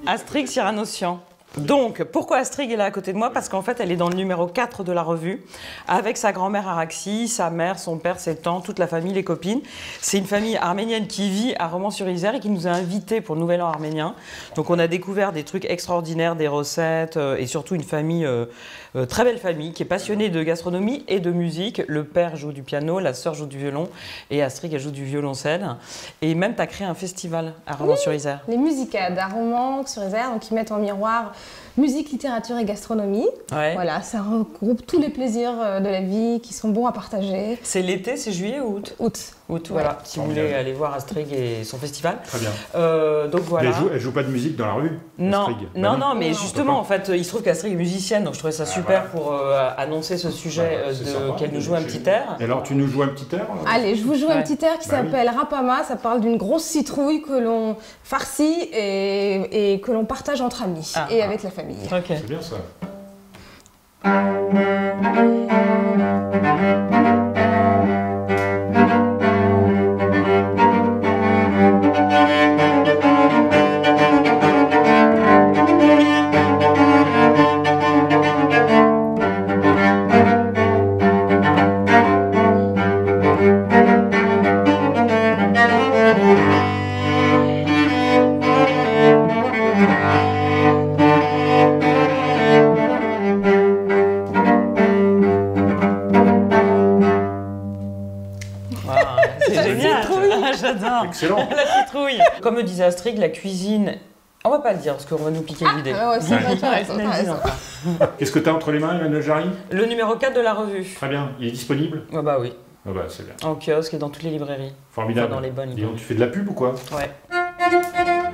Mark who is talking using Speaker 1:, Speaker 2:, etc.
Speaker 1: Astrid Cyrano-Cyan. Donc, pourquoi Astrid est là à côté de moi? Parce qu'en fait, elle est dans le numéro 4 de la revue, avec sa grand-mère Araxi, sa mère, son père, ses tantes, toute la famille, les copines. C'est une famille arménienne qui vit à Romans-sur-Isère et qui nous a invités pour le Nouvel An arménien. Donc, on a découvert des trucs extraordinaires, des recettes, et surtout une famille, très belle famille, qui est passionnée de gastronomie et de musique. Le père joue du piano, la sœur joue du violon, et Astrid, elle joue du violoncelle. Et même, tu as créé un festival à Romans-sur-Isère.
Speaker 2: Les Musicades à Romans-sur-Isère, donc ils mettent en miroir musique, littérature et gastronomie.
Speaker 1: Ouais.
Speaker 2: Voilà, ça regroupe tous les plaisirs de la vie qui sont bons à partager.
Speaker 1: C'est l'été, c'est juillet ou août?
Speaker 2: Août.
Speaker 1: Août, voilà. Si vous voulez aller voir Astrid et son festival.
Speaker 3: Très bien.
Speaker 1: Donc voilà.
Speaker 3: Elle joue pas de musique dans la rue,
Speaker 1: Non,
Speaker 3: Astrid.
Speaker 1: non, non, mais
Speaker 2: Non.
Speaker 1: justement, en fait, il se trouve qu'Astrid est musicienne, donc je trouvais ça super pour annoncer ce sujet, qu'elle nous joue un petit air.
Speaker 3: Et alors, tu nous joues un petit air
Speaker 2: Allez, je vous joue un petit air qui
Speaker 3: Bah
Speaker 2: s'appelle Rapama. Ça parle d'une grosse citrouille que l'on farcit et que l'on partage entre amis et avec la famille.
Speaker 1: Ok.
Speaker 3: C'est bien ça.
Speaker 1: C'est génial. J'adore.
Speaker 3: Excellent.
Speaker 1: La citrouille. Comme me disait Astrid, la cuisine. On va pas le dire parce qu'on va nous piquer l'idée.
Speaker 2: Ah ouais, c'est vrai, tu as raison,
Speaker 1: Ne
Speaker 2: tu as
Speaker 1: le
Speaker 2: raison.
Speaker 1: disons pas.
Speaker 3: Qu'est-ce que tu as entre les mains, Emmanuel Jarry?
Speaker 1: Le numéro 4 de la revue.
Speaker 3: Très bien. Il est disponible?
Speaker 1: Ah bah oui.
Speaker 3: Ah bah, c'est bien.
Speaker 1: En kiosque et dans toutes les librairies.
Speaker 3: Formidable.
Speaker 1: Enfin, dans les bonnes
Speaker 3: Dis donc,
Speaker 1: librairies.
Speaker 3: tu fais de la pub ou quoi?
Speaker 1: Ouais.